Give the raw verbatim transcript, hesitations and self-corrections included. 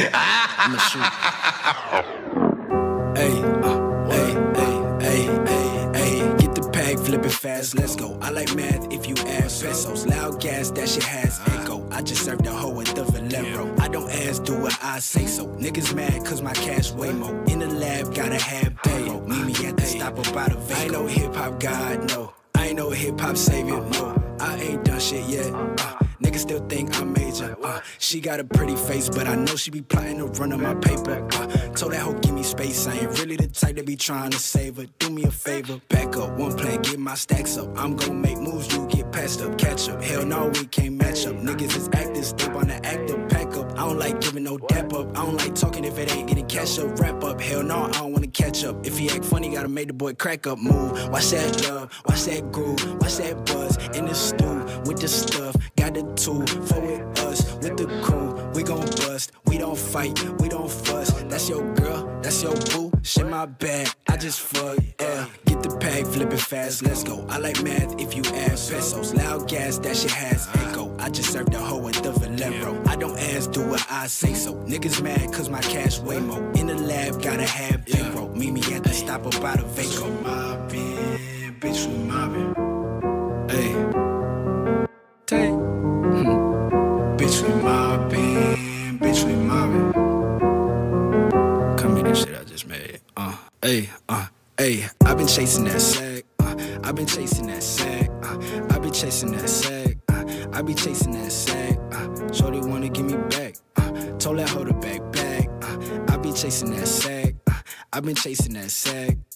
I'ma shoot. Hey, uh, hey, hey, hey, hey, hey. Get the bag, flip it fast, let's go. I like math if you ask. Pesos, loud gas, that shit has echo. I just served the hoe at the Valero. I don't ask, do what I say so. Niggas mad cause my cash way more. In the lab, gotta have payroll. Meet me at the stop up out of Vaco. I ain't no hip-hop god, no. I ain't no hip-hop savior, no. I ain't done shit yet, uh. Niggas still think I'm major, uh. She got a pretty face, but I know she be plotting to run on my paper, uh. Told that hoe give me space, I ain't really the type to be trying to save her. Do me a favor, back up, one play, get my stacks up. I'm gon' make moves, you get passed up, catch up. Hell no, we can't match up. Niggas is actors, they wanna act up, pack up. I don't like giving no dap up, I don't like talking if it ain't getting cash up, wrap up. Hell no, I don't wanna catch up. If he act funny, gotta make the boy crack up, move. Watch that love, watch that groove, watch that buzz in the stew with the stuff. Got the two, four with us, with the crew. We gon' bust, we don't fight, we don't fuss. That's your girl, that's your boo. Shit my bad, I just fuck, yeah. Get the bag, flip it fast, let's go. I like math if you ask. Pesos, loud gas, that shit has echo. I just served the hoe at the Valero. I don't ask, do what I say so. Niggas mad cause my cash way more. In the lab, gotta have payroll. Meet me at the stop up out of Vaco. Mobbing, bitch, we mobbing. Hey, take. Bitch, we mobbing, bitch, we mobbing. Come here, this shit I just made. Uh, hey, uh, hey. I've been chasing that sack. Uh, I've been chasing that sack. Uh, I've been chasing that sack. Uh, I be chasing that sack. Uh, Shorty wanna give me back. Uh, told that hoe to back back. Uh, I be chasing that sack. Uh, I've been chasing that sack.